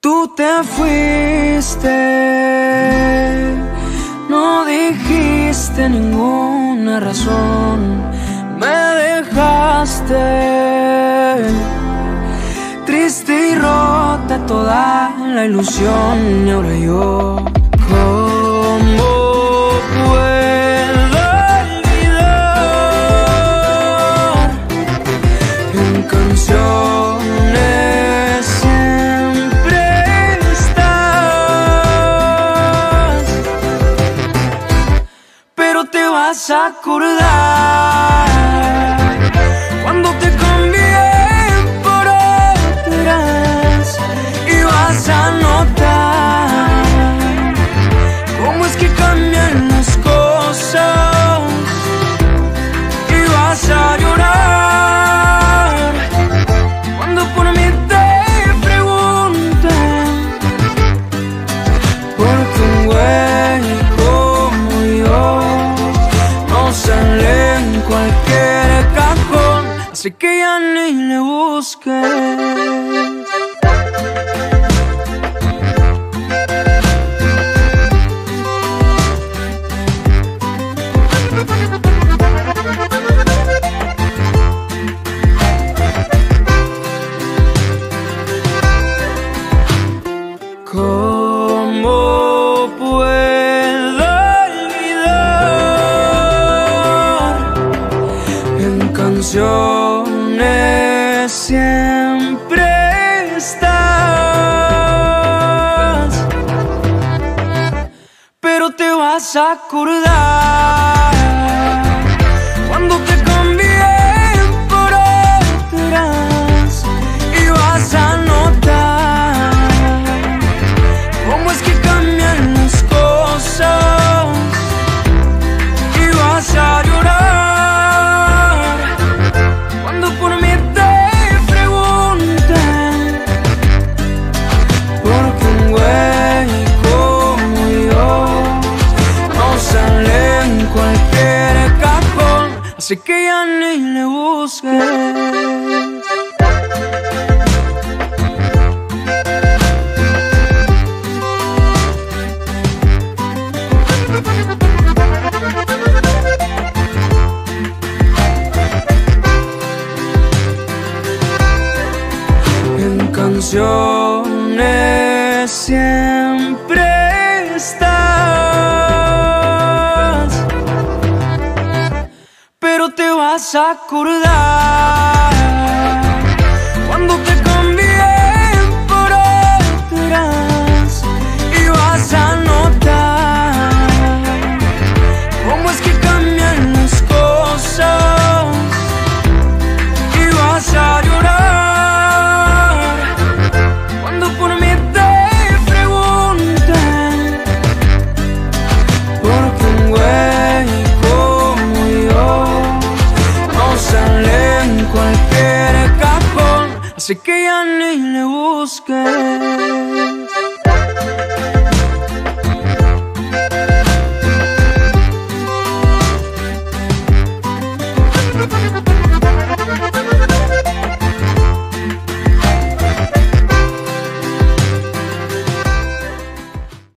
Tú te fuiste, no dijiste ninguna razón, me dejaste triste y rota toda la ilusión. Y ahora yo, ¿cómo puedo olvidar en canciones siempre estás? Pero te vas a acordar cuando te cambié por otras, y vas a notar cómo es que cambian las cosas, y vas a llorar cuando por mí te pregunten, porque un güey como yo no sale en cualquier cajón, así que ya ni le busques. ¿Cómo puedo olvidar en canciones siempre estás? Pero te vas a acordar cuando te cambié por otras, y vas a notar cómo es que cambian las cosas, y vas a llorar cuando por mí te pregunten, porque un güey como yo no sale en cualquier cajón, así que ya ni le busques. En canciones siempre estás, pero te vas a acordar cuando te cambié por otras, y vas a notar cómo es que cambian las cosas, y vas a llorar cuando por mí te pregunten, porque un güey como yo no sale en cualquier cajón, así que ya ni le busques.